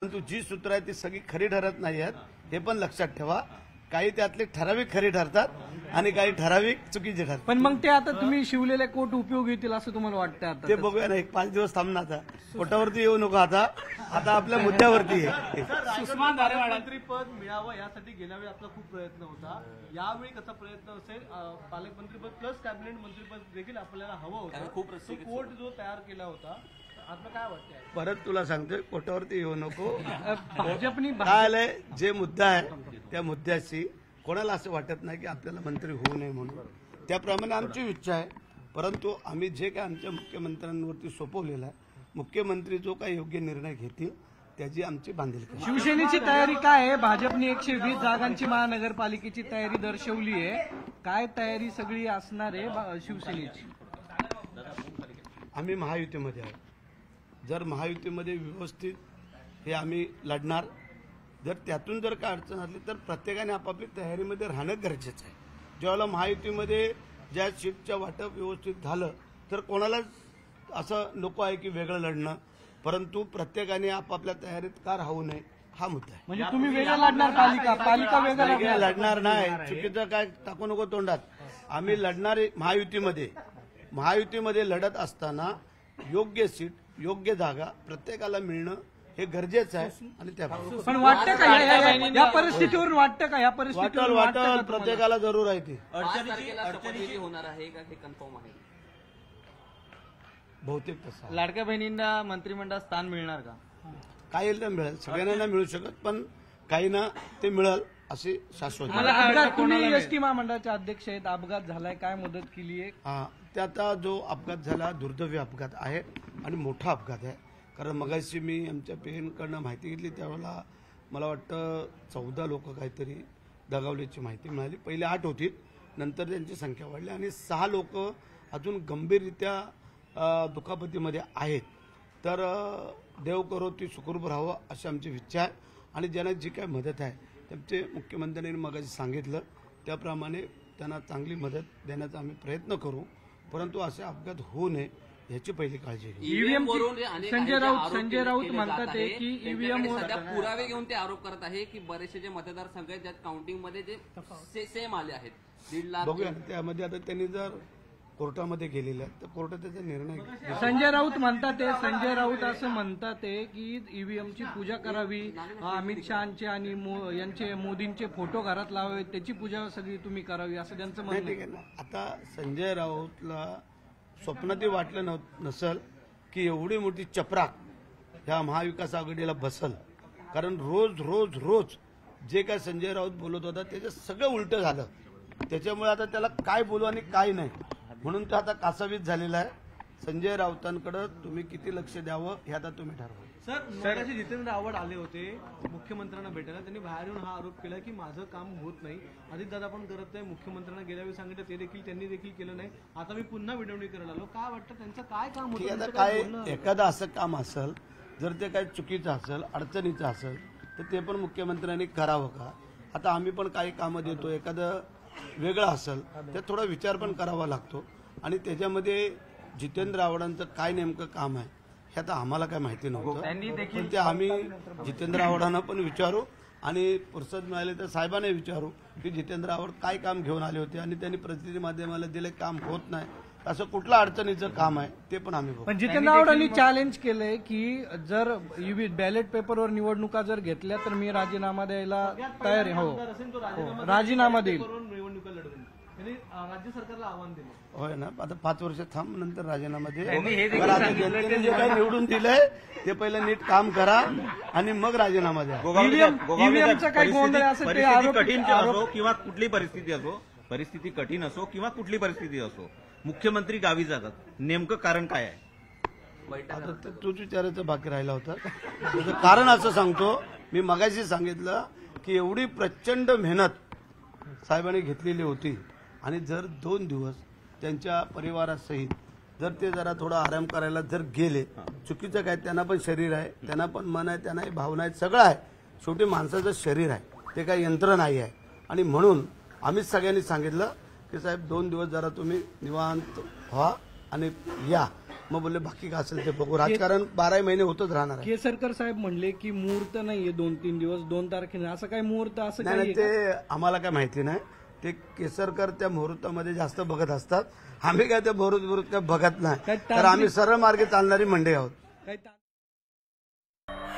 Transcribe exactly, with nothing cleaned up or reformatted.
परंतु जी सूत्र आहे ती सगळी खरी ठरत नाही आहेत हे पण लक्षात ठेवा. काही त्यातले ठराविक खरी ठरतात आणि काही ठराविक चुकीचे ठरतात. पण मग ते आता तुम्ही शिवलेले कोट उपयोगी येतील असं तुम्हाला वाटतं? आता ते बघूया ना, एक पाच दिवस थांबणार. आता कोटावरती येऊ नको. आता आता आपल्या मुद्द्यावरती आहे. मंत्रीपद मिळावं यासाठी गेल्या वेळी आपला खूप प्रयत्न होता. यावेळी कसा प्रयत्न असेल? पालकमंत्रीपद प्लस कॅबिनेट मंत्रीपद देखील आपल्याला हवं होतं. खूप कोट जो तयार केला होता, आता काय वाटतंय? परत तुला सांगतोय, कोटावरती येऊ नको. भाजपनी काय आलंय, जे मुद्दा आहे त्या मुद्द्याशी कोणाला असं वाटत नाही की आपल्याला मंत्री होऊ नये म्हणून. त्याप्रमाणे आमची इच्छा आहे. परंतु आम्ही जे काय आमच्या मुख्यमंत्र्यांवरती सोपवलेलं आहे, मुख्यमंत्री जो काही योग्य निर्णय घेतील त्याची आमची बांधिलकी. शिवसेनेची तयारी काय आहे? भाजपने एकशे वीस जागांची महानगरपालिकेची तयारी दर्शवली आहे. काय तयारी सगळी असणार आहे शिवसेनेची? आम्ही महायुतीमध्ये आहे. जर महायुतीमध्ये व्यवस्थित हे आम्ही लढणार. जर त्यातून जर काय अडचण असली तर प्रत्येकाने आपापली तयारीमध्ये राहणं गरजेचं आहे. ज्यावेळेला महायुतीमध्ये ज्या सीटच्या वाटप व्यवस्थित झालं तर कोणालाच असं नको आहे की वेगळं लढणं. परंतु प्रत्येकाने आपापल्या तयारीत का राहू नये हा मुद्दा आहे. म्हणजे तुम्ही वेगळं लढणार, पालिका पालिका वेगळं लढणार नाही. चुकीचं काय टाकू नको तोंडात. आम्ही लढणार महायुतीमध्ये. महायुतीमध्ये लढत असताना योग्य सीट, योग्य जागा प्रत्येकाला मिळणं हे गरजेचं आहे. आणि त्या पण वाटतं का या परिस्थितीवर वाटतं का या परिस्थितीवर वाटल प्रत्येकाला जरूर आहे. ती अडचणीची होणार आहे का हे कन्फर्म आहे? बहुतेक तसं. लाडक्या बहिणींना मंत्रिमंडळात स्थान मिळणार का? काही ना मिळेल, सगळ्यांना नाही मिळू शकत, पण काही ना ते मिळेल अशी शाश्वत. तुम्ही एसटी महामंडळाचे अध्यक्ष आहेत. अपघात झालाय, काय मदत केली आहे? हा, त्याचा जो अपघात झाला दुर्दैवी अपघात आहे आणि मोठा अपघात आहे. कारण मगाशी मी आमच्या पेनकडनं माहिती घेतली त्यावेळेला मला वाटतं चौदा लोक काहीतरी दगावल्याची माहिती मिळाली. पहिले आठ होती, नंतर त्यांची संख्या वाढली आणि सहा लोक अजून गंभीररित्या दुखापतीमध्ये आहेत. तर देव करो ती सुखरूप राहावं अशी आमची इच्छा आहे. आणि ज्यांना जी काय मदत आहे त्यांचे मुख्यमंत्र्यांनी मगाशी सांगितलं त्याप्रमाणे त्यांना चांगली मदत देण्याचा आम्ही प्रयत्न करू. परंतु असे अपघात होऊ नये याची पहिली काळजी घेऊ. ईव्हीएम संजय राऊत संजय राऊत म्हणतात की ईव्हीएम पुरावे घेऊन ते आरोप करत आहे की बरेचसे जे मतदारसंघ आहेत ज्यात काउंटिंग मध्ये जे सेम आले आहेत दीड लाख. बघूया त्यामध्ये आता त्यांनी जर कोर्टामध्ये गेलेलं आहे तर कोर्टात त्याचा निर्णय. संजय राऊत म्हणतात संजय राऊत असं म्हणतात की ईव्हीएमची पूजा करावी, अमित शहाचे आणि यांचे मोदींचे फोटो घरात लावावे, त्याची पूजा सगळी तुम्ही करावी असं त्यांचं म्हणणं आहे. आता संजय राऊतला स्वप्नातही वाटलं नसल की एवढी मोठी चपराक ह्या महाविकास आघाडीला बसल. कारण रोज रोज रोज जे काय संजय राऊत बोलत होता त्याचं सगळं उलटं झालं. त्याच्यामुळे आता त्याला काय बोलू आणि काय नाही म्हणून तो आता कासावीस झालेला आहे. संजय राऊतांकडे तुम्ही किती लक्ष द्यावं हे आता तुम्ही ठरवा. सर, मगाशी जितेंद्र आव्हाड आले होते मुख्यमंत्र्यांना भेटायला. त्यांनी बाहेर येऊन हा आरोप केला की माझं काम होत नाही, अजितदादा पण करत नाही. मुख्यमंत्र्यांना गेल्या वेळी सांगितलं ते देखील त्यांनी देखील केलं नाही. आता मी पुन्हा विनवणी करायला आलो. काय वाटतं त्यांचं काय काम होतं? आता काय एखादं असं काम असेल जर ते काय चुकीचं असेल, अडचणीचं असेल तर ते पण मुख्यमंत्र्यांनी करावं का? आता आम्ही पण काही कामं देतो, एखादं वेगळं असेल तर थोडा विचार पण करावा लागतो. आणि त्याच्यामध्ये जितेंद्र आव्हाडांचं काय नेमकं काम आहे हे आता आम्हाला काय माहिती नव्हतं. पण ते आम्ही जितेंद्र आव्हाडांना पण विचारू आणि फुरसत मिळाली तर साहेबांना विचारू की जितेंद्र आव्हाड काय काम घेऊन आले होते आणि त्यांनी प्रसिद्धी माध्यमाला दिले काम होत नाही, असं कुठलं अडचणीचं काम आहे ते पण आम्ही बघू. पण जितेंद्र आव्हाडांनी चॅलेंज केलंय की जर बॅलेट पेपरवर निवडणुका जर घेतल्या तर मी राजीनामा द्यायला तयार आहे. हो, राजीनामा देईल. राज्य सरकारला आव्हान दिलं. होय ना, आता पाच वर्ष थांब नंतर राजीनामा दे. जनतेने जे काही निवडून दिलंय ते पहिलं नीट काम करा आणि मग राजीनामा द्या. ईव्हीएमचा काही गोंधळ असेल ते आरोप कठीण असो किंवा कुठली परिस्थिती असो, परिस्थिती कठीण असो किंवा कुठली परिस्थिती असो, मुख्यमंत्री गावी जातात, नेमकं कारण काय आहे? आता तूच विचारायचं बाकी राहिला होता. त्याचं कारण असं सांगतो, मी मगाशी सांगितलं की एवढी प्रचंड मेहनत साहेबांनी घेतलेली होती आणि जर दोन दिवस त्यांच्या परिवारासहित जर ते जरा थोडा आराम करायला जर गेले, चुकीचं काय, त्यांना पण शरीर आहे, त्यांना पण मन आहे, त्यांनाही भावना आहेत, सगळं आहे. शेवटी माणसाचं शरीर आहे, ते काही यंत्र नाही आहे. आणि म्हणून आम्हीच सगळ्यांनी सांगितलं की साहेब दोन दिवस जरा तुम्ही निवांत व्हा आणि या. मग बोलले बाकी काय असेल ते बघू. राजकारण बाराही महिने होतच राहणार आहे. केसरकर साहेब म्हणले की मुहूर्त नाहीये दोन तीन दिवस दोन तारखेला असं काही मुहूर्त असं नाही काही नाही, ते आम्हाला काय माहिती नाही. ते केसरकर त्या मुहूर्तामध्ये जास्त बघत असतात. आम्ही काय त्या मुहूर्त मुहूर्त काय बघत नाही. काय तर आम्ही सरळ मार्गे चालणारी मंडळी आहोत. काही